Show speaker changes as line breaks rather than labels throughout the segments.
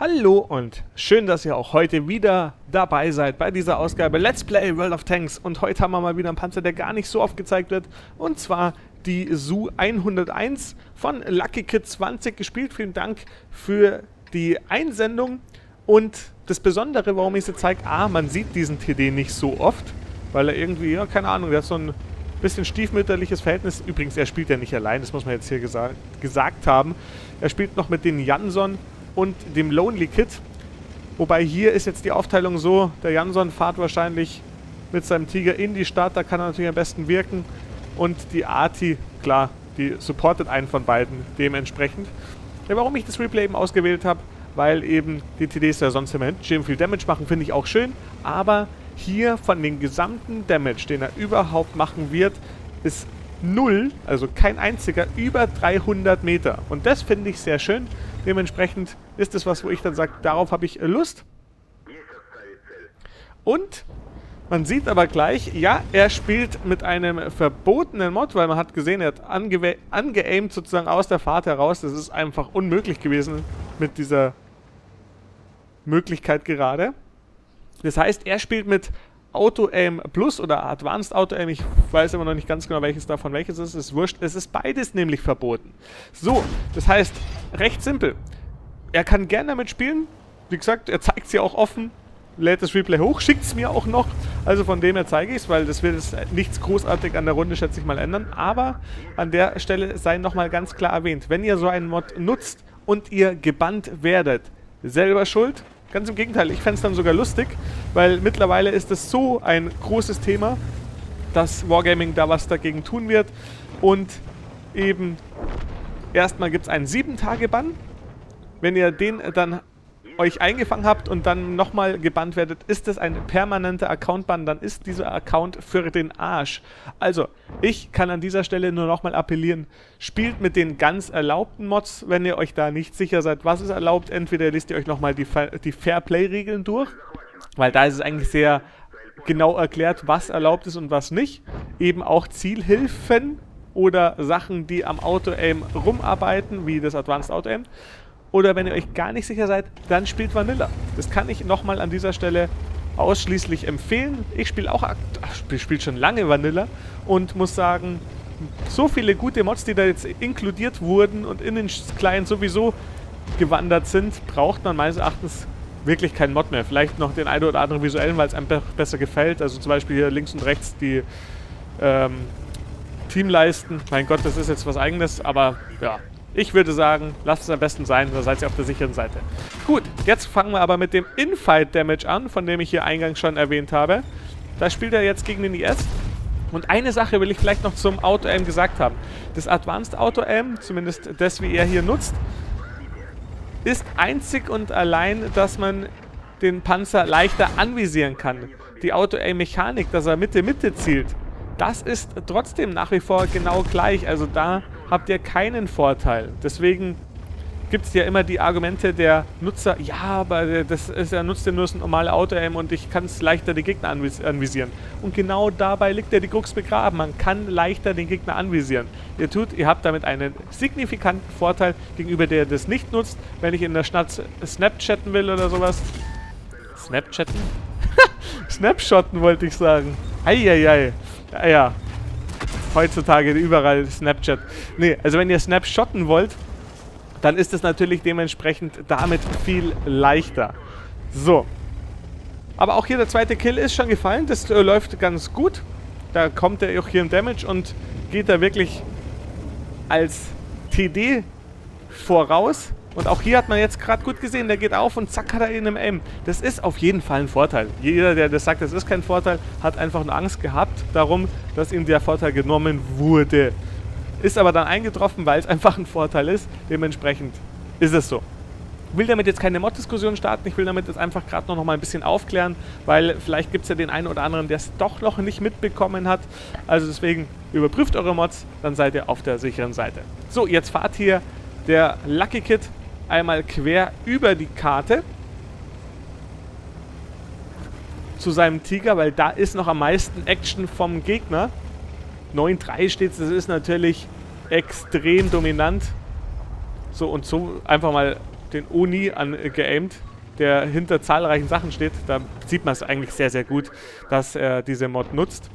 Hallo und schön, dass ihr auch heute wieder dabei seid bei dieser Ausgabe Let's Play World of Tanks. Und heute haben wir mal wieder einen Panzer, der gar nicht so oft gezeigt wird. Und zwar die Su-101 von Lucky Kid 20 gespielt. Vielen Dank für die Einsendung. Und das Besondere, warum ich sie zeige, man sieht diesen TD nicht so oft, weil er irgendwie, ja, keine Ahnung, der hat so ein bisschen stiefmütterliches Verhältnis. Übrigens, er spielt ja nicht allein, das muss man jetzt hier gesagt haben. Er spielt noch mit den Jansson und dem Lonely Kid. Wobei hier ist jetzt die Aufteilung so, der Jansson fährt wahrscheinlich mit seinem Tiger in die Stadt, da kann er natürlich am besten wirken. Und die Arti, klar, die supportet einen von beiden dementsprechend. Ja, warum ich das Replay eben ausgewählt habe, weil eben die TDs ja sonst immer hinten viel Damage machen, finde ich auch schön. Aber hier von den gesamten Damage, den er überhaupt machen wird, ist 0, also kein einziger, über 300 Meter. Und das finde ich sehr schön. Dementsprechend ist es was, wo ich dann sage, darauf habe ich Lust. Und man sieht aber gleich, ja, er spielt mit einem verbotenen Mod, weil man hat gesehen, er hat angeaimt sozusagen aus der Fahrt heraus. Das ist einfach unmöglich gewesen mit dieser Möglichkeit gerade. Das heißt, er spielt mit Auto-Aim Plus oder Advanced Auto-Aim, ich weiß immer noch nicht ganz genau, welches davon welches ist wurscht, es ist beides nämlich verboten. So, das heißt, recht simpel. Er kann gerne damit spielen, wie gesagt, er zeigt es ja auch offen, lädt das Replay hoch, schickt es mir auch noch, also von dem her zeige ich es, weil das wird jetzt nichts großartig an der Runde, schätze ich mal, ändern, aber an der Stelle sei nochmal ganz klar erwähnt, wenn ihr so einen Mod nutzt und ihr gebannt werdet, selber schuld. Ganz im Gegenteil, ich fände es dann sogar lustig, weil mittlerweile ist es so ein großes Thema, dass Wargaming da was dagegen tun wird. Und eben erstmal gibt es einen 7-Tage-Bann. Wenn ihr den dann euch eingefangen habt und dann nochmal gebannt werdet, ist es ein permanenter Account-Bann, dann ist dieser Account für den Arsch. Also, ich kann an dieser Stelle nur nochmal appellieren, spielt mit den ganz erlaubten Mods, wenn ihr euch da nicht sicher seid, was ist erlaubt. Entweder lest ihr euch nochmal die Fair-Play-Regeln durch, weil da ist es eigentlich sehr genau erklärt, was erlaubt ist und was nicht. Eben auch Zielhilfen oder Sachen, die am Auto-Aim rumarbeiten, wie das Advanced Auto-Aim. Oder wenn ihr euch gar nicht sicher seid, dann spielt Vanilla. Das kann ich nochmal an dieser Stelle ausschließlich empfehlen. Ich spiele auch spiele schon lange Vanilla und muss sagen, so viele gute Mods, die da jetzt inkludiert wurden und in den Client sowieso gewandert sind, braucht man meines Erachtens wirklich keinen Mod mehr. Vielleicht noch den einen oder anderen visuellen, weil es einem besser gefällt. Also zum Beispiel hier links und rechts die Teamleisten. Mein Gott, das ist jetzt was Eigenes, aber ja. Ich würde sagen, lasst es am besten sein, da seid ihr auf der sicheren Seite. Gut, jetzt fangen wir aber mit dem Infight-Damage an, von dem ich hier eingangs schon erwähnt habe. Da spielt er jetzt gegen den IS. Und eine Sache will ich vielleicht noch zum Auto-Aim gesagt haben. Das Advanced Auto-Aim, zumindest das, wie er hier nutzt, ist einzig und allein, dass man den Panzer leichter anvisieren kann. Die Auto-Aim-Mechanik, dass er Mitte zielt, das ist trotzdem nach wie vor genau gleich. Also da habt ihr keinen Vorteil. Deswegen gibt es ja immer die Argumente der Nutzer, ja, aber er nutzt ja nur das normale Auto-Aim und ich kann es leichter den Gegner anvisieren. Und genau dabei liegt ja die Krux begraben. Man kann leichter den Gegner anvisieren. Ihr habt damit einen signifikanten Vorteil gegenüber der das nicht nutzt. Wenn ich in der Stadt Snapchatten will oder sowas. Snapchatten? Snapshotten wollte ich sagen. Eieiei. Ja. Heutzutage überall Snapchat. Nee, also wenn ihr Snapshotten wollt, dann ist es natürlich dementsprechend damit viel leichter. So. Aber auch hier der zweite Kill ist schon gefallen. Das läuft ganz gut. Da kommt er auch hier im Damage und geht da wirklich als TD voraus. Und auch hier hat man jetzt gerade gut gesehen, der geht auf und zack hat er ihn im Aim. Das ist auf jeden Fall ein Vorteil. Jeder, der das sagt, das ist kein Vorteil, hat einfach nur Angst gehabt darum, dass ihm der Vorteil genommen wurde. Ist aber dann eingetroffen, weil es einfach ein Vorteil ist. Dementsprechend ist es so. Ich will damit jetzt keine Mod-Diskussion starten, ich will damit jetzt einfach gerade noch mal ein bisschen aufklären, weil vielleicht gibt es ja den einen oder anderen, der es doch noch nicht mitbekommen hat. Also deswegen überprüft eure Mods, dann seid ihr auf der sicheren Seite. So, jetzt fahrt hier der Lucky Kid einmal quer über die Karte zu seinem Tiger, weil da ist noch am meisten Action vom Gegner. 9-3 steht es, das ist natürlich extrem dominant. So und so einfach mal den Oni angeaimt, der hinter zahlreichen Sachen steht. Da sieht man es eigentlich sehr, sehr gut, dass er diese Mod nutzt.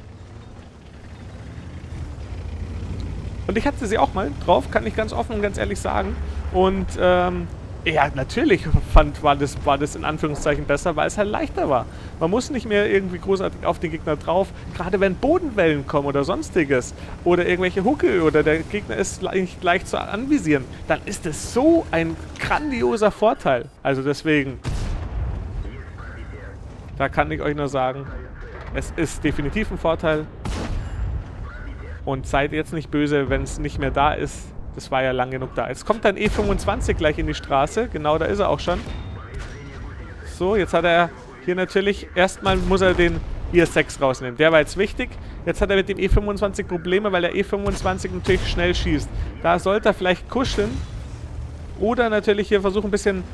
Und ich hatte sie auch mal drauf, kann ich ganz offen und ganz ehrlich sagen. Und ja, natürlich war das in Anführungszeichen besser, weil es halt leichter war. Man muss nicht mehr irgendwie großartig auf den Gegner drauf, gerade wenn Bodenwellen kommen oder sonstiges. Oder irgendwelche Hucke oder der Gegner ist nicht leicht zu anvisieren. Dann ist es so ein grandioser Vorteil. Also deswegen, da kann ich euch nur sagen, es ist definitiv ein Vorteil. Und seid jetzt nicht böse, wenn es nicht mehr da ist. Das war ja lang genug da. Jetzt kommt dann E25 gleich in die Straße. Genau, da ist er auch schon. So, jetzt hat er hier natürlich... Erstmal muss er den IS-6 rausnehmen. Der war jetzt wichtig. Jetzt hat er mit dem E25 Probleme, weil der E25 natürlich schnell schießt. Da sollte er vielleicht kuscheln. Oder natürlich hier versuchen ein bisschen...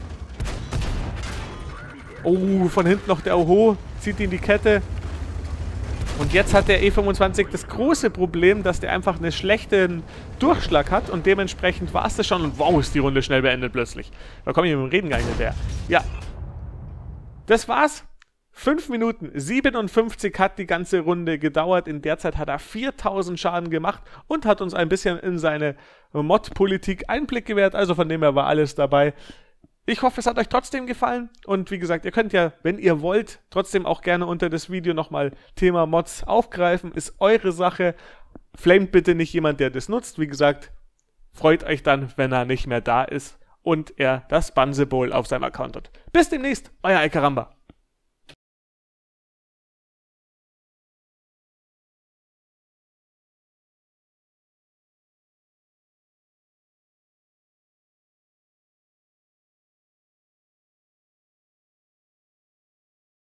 Oh, von hinten noch der Oho. Zieht ihn die Kette. Und jetzt hat der E25 das große Problem, dass der einfach einen schlechten Durchschlag hat und dementsprechend war es das schon und wow, ist die Runde schnell beendet plötzlich. Da komme ich mit dem Reden gar nicht hinterher. Ja, das war's. 5 Minuten 57 hat die ganze Runde gedauert. In der Zeit hat er 4000 Schaden gemacht und hat uns ein bisschen in seine Mod-Politik Einblick gewährt. Also von dem her war alles dabei. Ich hoffe, es hat euch trotzdem gefallen und wie gesagt, ihr könnt ja, wenn ihr wollt, trotzdem auch gerne unter das Video nochmal Thema Mods aufgreifen. Ist eure Sache. Flamet bitte nicht jemand, der das nutzt. Wie gesagt, freut euch dann, wenn er nicht mehr da ist und er das Bun-Symbol auf seinem Account hat. Bis demnächst, euer Alcaramba.